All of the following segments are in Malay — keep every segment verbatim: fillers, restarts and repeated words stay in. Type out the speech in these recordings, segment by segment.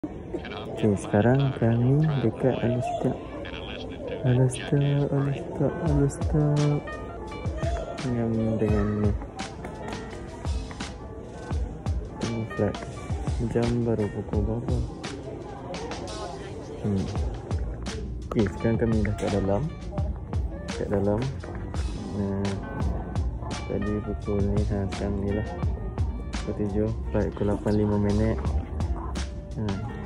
Okay, sekarang kami dekat Alustar. Alustar, Alustar, Alustar. Yang dengan ni. Tunggu flat. Jam baru pukul berapa? Hmm. Okay, sekarang kami dah kat dalam. Kat dalam. Nah, tadi pukul ni, ha, sekarang ni lah. Pukul tujuh. Flight pukul lapan lima minit. Ha.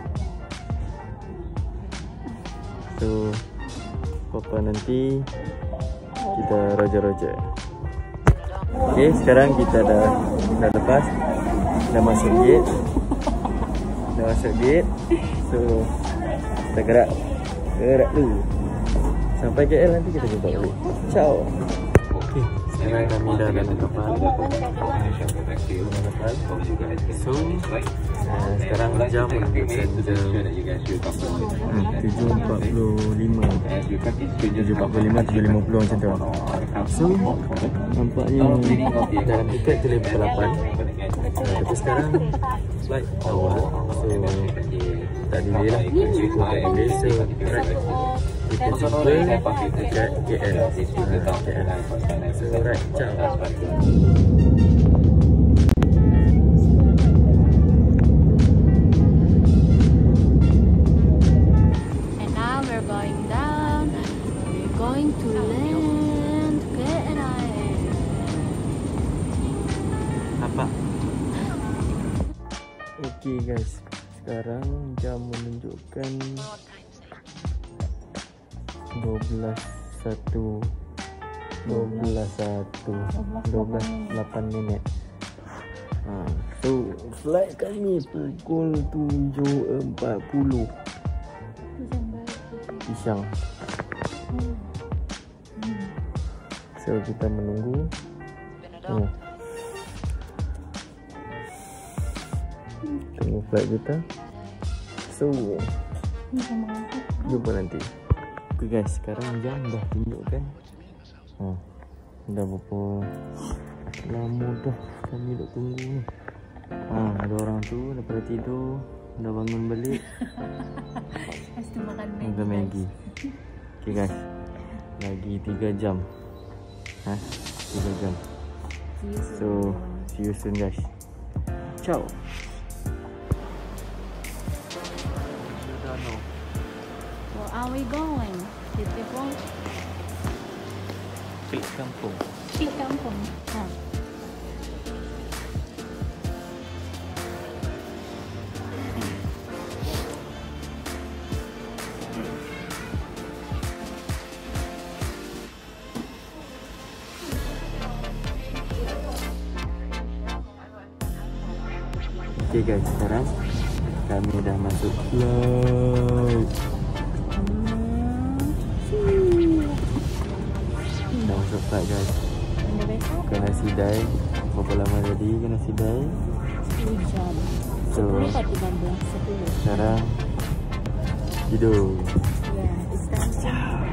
So, apa nanti kita roja-roja. Okay, sekarang kita dah dah lepas, dah masuk gate, dah masuk gate. So, kita gerak, gerak dulu. Sampai K L nanti kita jumpa balik. Ciao. Okay, sekarang kami dah dalam kapal. So, uh, sekarang jam menunjukkan tujuh empat puluh lima, tujuh empat puluh lima, tujuh lima puluh macam tu. So, nampaknya dalam tiket tu pukul lapan. uh, Tapi sekarang flight awal. So, tak delay lah. Cukup tak delay. So, right, kita jumpa dekat K L. uh, K L. So, right, ciao. Okay guys, sekarang jam menunjukkan dua belas satu, dua belas satu, dua belas lapan minit. Ha, so flight kami pukul tujuh empat puluh Isang. So kita menunggu. Oh. Tunggu flight kita. So, jumpa nanti. Okay guys, sekarang jam dah tunjukkan. Ha, dah berapa lama dah kami duduk tunggu ni. Ha, ada orang tu daripada tidur, dah bangun balik. Mesti makan Maggi. Makan Maggi. Okay guys, lagi tiga jam. Ha, tiga jam. So, see you soon guys. Ciao. Where are we going? City Point? Klik kampung. Klik kampung. Ha. Okay guys, sekarang kami dah masuk flight. Dah masuk flight guys. Kena sidai. Berapa lama tadi kena sidai? sepuluh jam. So, tiga belas, sepuluh. sekarang tidur. Yeah, it's time.